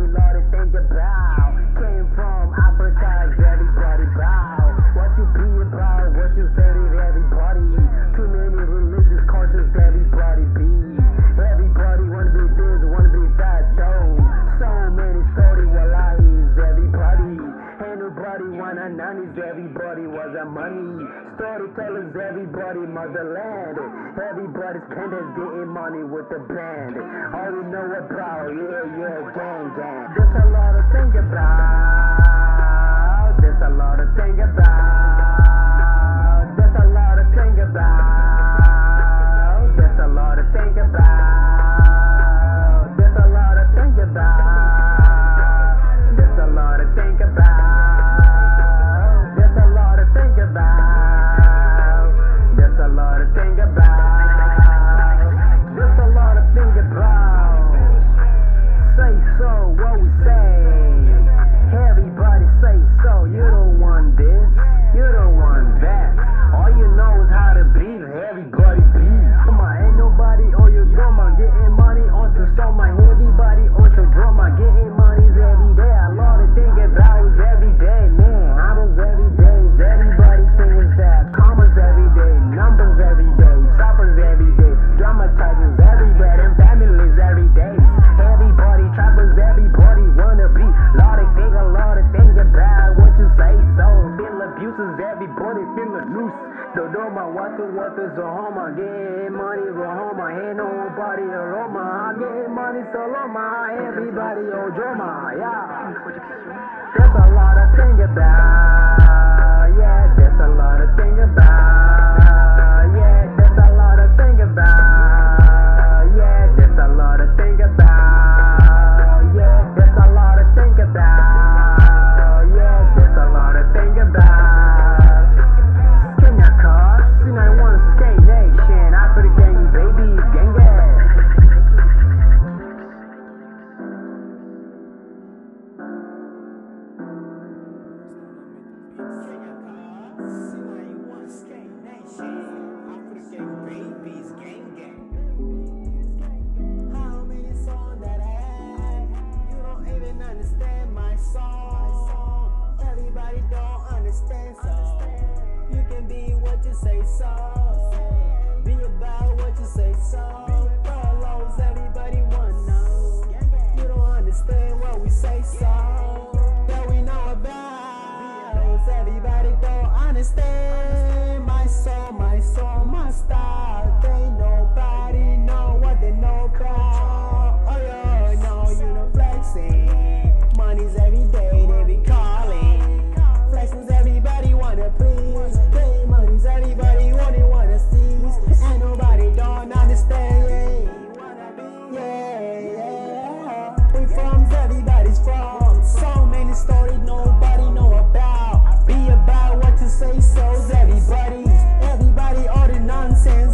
lot to think about. Came from Africa, everybody bow. What you be about, what you say to everybody. Too many religious cultures, everybody be. Everybody wanna be this, wanna be that though. So many stories, wallahi's everybody. Ain't nobody wanna nannies, everybody was a money. Storytellers, everybody motherland. Everybody spenders getting money with the band. All we know about, yeah, gang. There's a lot to think about. There's a lot to think about. There's a lot to think about. There's a lot to think about. There's a lot to think about. There's a lot to think about. There's a lot to think about. There's a lot to think about. There's a lot to think about. Say so, what we say. Everybody say so. You don't want this, you don't want that. All you know is how to breathe. Everybody breathe. Come on, ain't nobody on your drama getting money on some stomach. Everybody on your drama getting money's every day. A lot to think about is every day, man. Apples every day. Everybody thinks that. Commas every day. Numbers every day. Choppers every day. Dramatizers every day. And families every day. Everybody trappers, everybody wanna be. Lot to think about what you say so. Feel abuses, everybody feel loose. Don't know my what is a homa. Getting money, Roma. Ain't nobody a Roma. Getting money, Soloma. Everybody on drama, yeah. There's a lot to think about. Yeah, there's a lot to think about. Yeah, there's a lot to think about. Yeah, there's a lot to think about. Yeah, there's a lot to think about. Yeah, there's a lot to think about. Skin your car, C91 Skate Nation. After the gang, baby, gang. How many songs that I had? You don't even understand my song. Everybody don't understand, so you can be what you say, so be about what you say, so follows everybody wanna know. You don't understand what we say, so that we know about. Everybody don't understand my song, my style. They nobody know what they know about. Oh yeah, no, you know flexing. Money's every day, they be calling. Flexing's everybody wanna please. Pay money's everybody wanna seize. And nobody don't understand. Yeah. We from everybody's from. So many stories nobody know about. Be about what you say, so's everybody all the nonsense.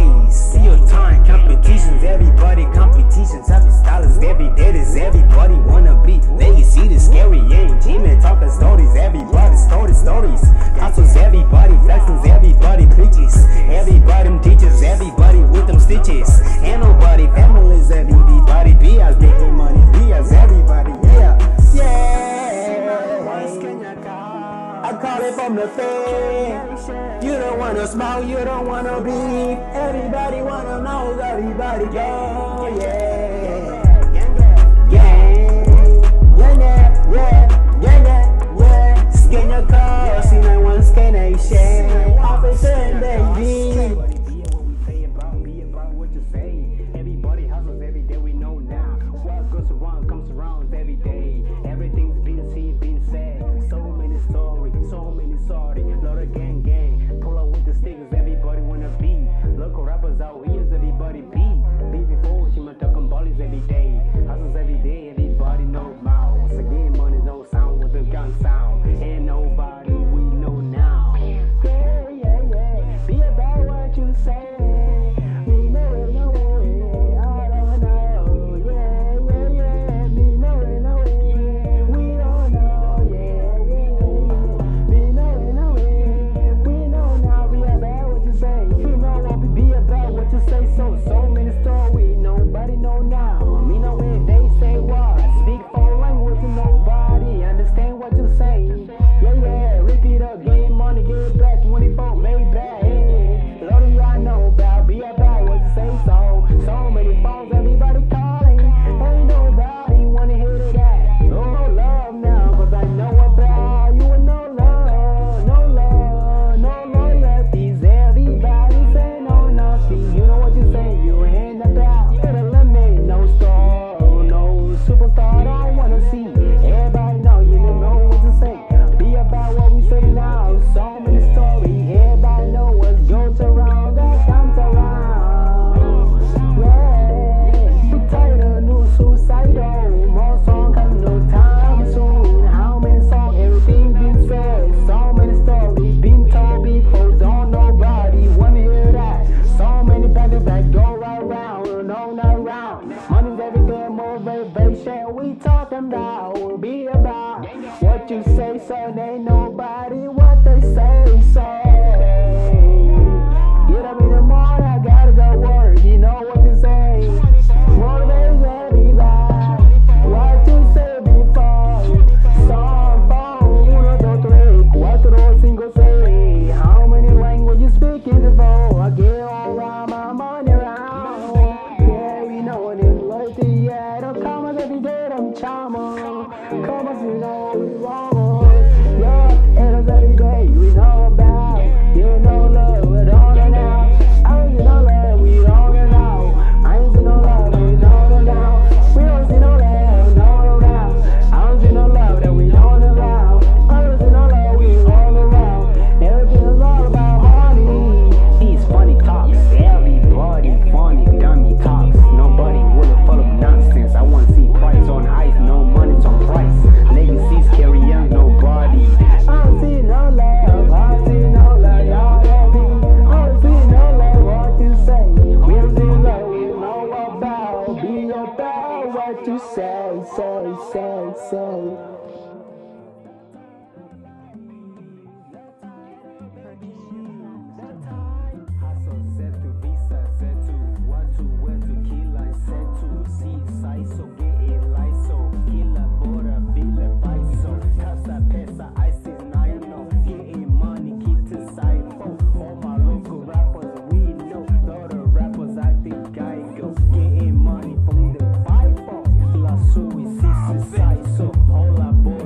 days. See your time, competitions, everybody competitions, happy stylists, every day is everybody wanna be. Legacy the scary, ain't teaming, talking stories, everybody stories. Hustles, everybody flexing, everybody preaches, everybody them teachers, everybody with them stitches. Ain't nobody families, everybody be as getting money, be as everybody, yeah. I call it from the fed. You don't wanna smile, you don't wanna breathe. Everybody wanna know, everybody go, yeah. Yeah. Skin your car, see no one skin nation. Opposite baby. Be about what you say. Everybody hustles every day, we know now. What goes around comes around every day. Everything's been seen, been said. So many stories, so many sorry. Lot of gang. Pull up with the stickers, everybody wanna be. Local rappers out here, everybody be. Be before, she might talking bodies every day. Hustles every day, everybody know now. Once again, money no sound with the gun sound. Ain't nobody we know now. Yeah. Be about what you say. Me know it, no way. I don't know. Yeah. Me know it, no way. We don't know. Yeah. Me know it, no way. We know now. Be about what you say. You know what we be about what you say. So many stories. Nobody know now. Me know it. They say what? Speak foreign language to nobody. Understand what you say. Yeah. Repeat up. Gain money. Get back. 24. Made back. A lot of y'all know about. Be about what you say. So many phones. Everybody calling. Ain't nobody wanna hear that. No love now. Cause I know about you and no love. No loyalties. Everybody say no nothing. You know what you say. You ain't about. Hit a limit. No star. No superstar. Don't wanna see. Everybody know. You don't know what to say. Be about what we say now. So many stories. Everybody know what goes around. That comes around. Yeah. We tired of new suicidal. More songs come no time soon. How many songs? Everything been said. So many stories been told before. Don't nobody wanna hear that. So many bandits that go right round. No, not round. Money's everything, motivation. We talking about. Be about what you say, so ain't nobody what they say, so. Get up in the morning, I gotta go work. You know what you say. Motivate everybody. What you say before. Some phone, 1, 2, 3, 4, 5, 6. How many languages speaking before? I get all around my money around. Yeah, we know it is loyalty. Yeah, the commas every day, them charmers. Commas, you know we wrong. Yeah, it is every day we know about. You know love, we don't know now. I ain't see no love, we don't know now. I ain't see no love, we don't know now. We don't see no love, no now. I don't see no love that we don't know now. I don't see no love, we don't know now. Everything is all about money. These funny talks, everybody funny, dummy talks. Nobody will follow nonsense. I wanna see price on ice, no money's on price. Legacies carry on, nobody. I don't see no love, I don't see no love, y'all happy. I don't see no love, what you say. We don't see love, we know about. Be about what you say. Hustle set to visa, set to what to where to kill, I set to see size, so get it light, so kill a border, feel a fight, so casa pesa, I see now you know, getting money, keep to side, all my local rappers, we know, lot of rappers, I think I go, getting money from the fight, la suicide, so all aboard.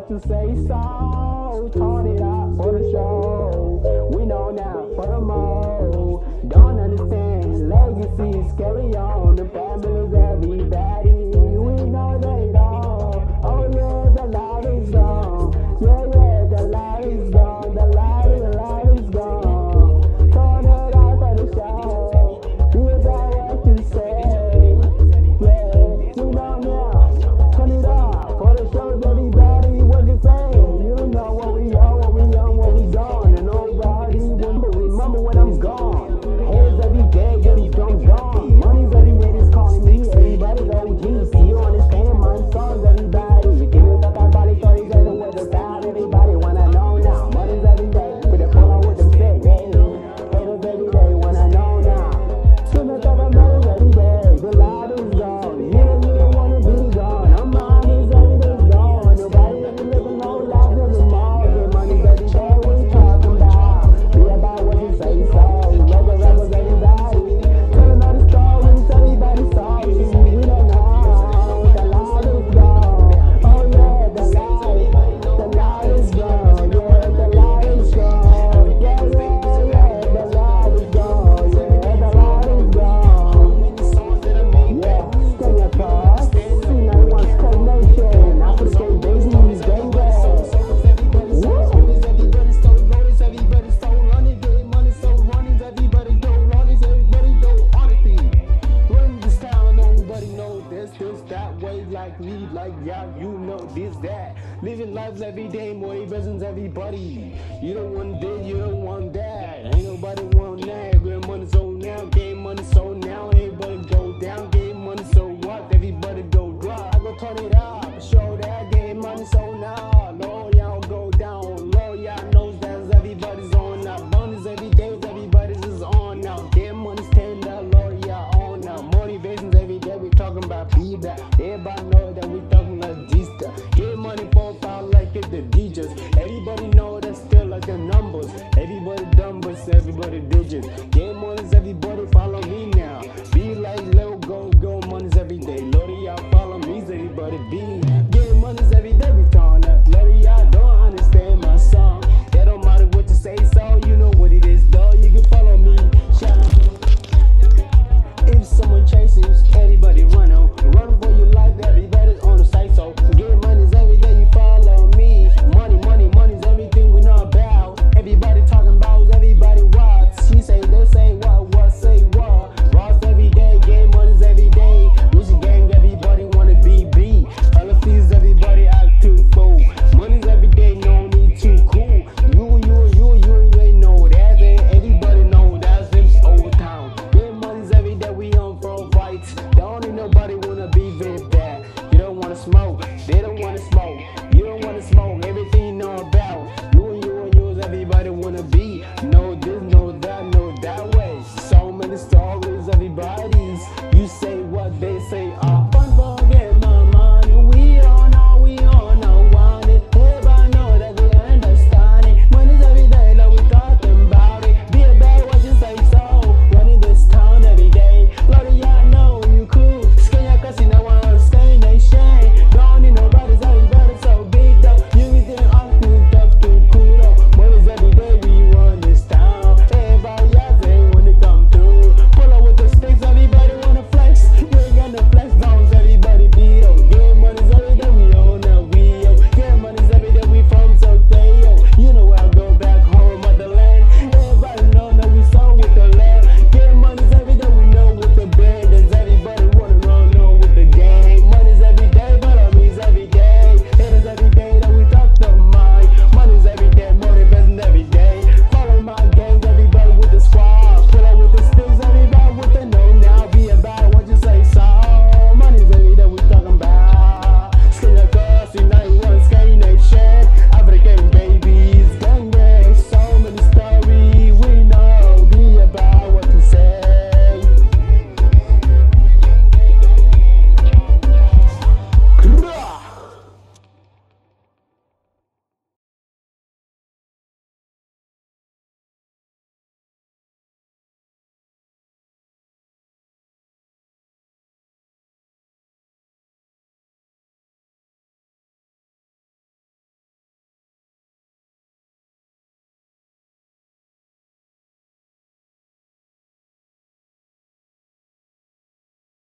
what you say so. Turn it up for the show. We know now for the mo. Don't understand. Legacies carry on. The families, everybody. We know they don't. Oh yeah, the light is gone. Yeah, the light is gone. The light is gone. Turn it up for the show. Be about what you say. Yeah, we know now. Turn it up for the show, everybody. What you say? You know what we are, what we on, what we gone. And nobody remember when I'm gone. Heads every day, getting gone. Money's every day, that's calling me. Everybody's OG. See you understand my songs, everybody. Give me that body, so you guys know what the style. Everybody wanna know now. Money's every day, with the pull out with them say. Haters every day, wanna know now. Give me that money's every day. The light is gone. You don't wanna be gone. I'm honest, every day's gone. Nobody ever living no life anymore. The money's every day, we talking about. Be about what you say so. Local rappers, everybody. Telling all the stories, everybody's sorry. We don't know. The light is gone. Oh yeah, the light is gone. Yeah, the light is gone. Yeah, the light is gone. Yeah, the light is gone. Yeah, stay your car. C91 State Nation. Africa babies, gang gang. Like yeah, you know this, that. Living lives every day, more represents everybody. You don't want this, you don't want that. Ain't nobody want that. Good money so now, game money so now. Everybody go down, game money so what? Everybody go drop. I go turn it up, show that game money so now. Lord, y'all go down. Lord, y'all knows that everybody's on now. Money's every day, everybody's is on now. Game money stand up, Lord, y'all on now. Motivations every day, we talking about be that. Everybody know that we talking like this stuff. Get money for power like it's the DJs. Everybody know that still like the numbers. Everybody numbers, everybody digits. Get money's everybody follow me now. Be like little go money's every day. Lordy, y'all follow me, everybody be. Get money's every day, we turn up. Lordy, y'all don't understand my song. It don't matter what you say, so you know what it is, though. You can follow me. Shout out. If someone chasing, everybody run on. Run for your life, everybody's on the site. So get money's every day, you follow me. Money's everything we know about. Everybody talking about everybody what. She say, they say what say what. Ross every day, get money's every day. Lucy gang, everybody wanna be. All the fees, everybody act too full. Money's every day, no need too cool. You ain't know that. Everybody know that's them old town. Get money's every day, we on pro fights. Don't need nobody wanna be very bad. You don't wanna smoke, they don't wanna smoke. You don't wanna smoke, everything you know about. You and yours, everybody wanna be. Know this, know that way. So many stories, everybody's. You say what they say.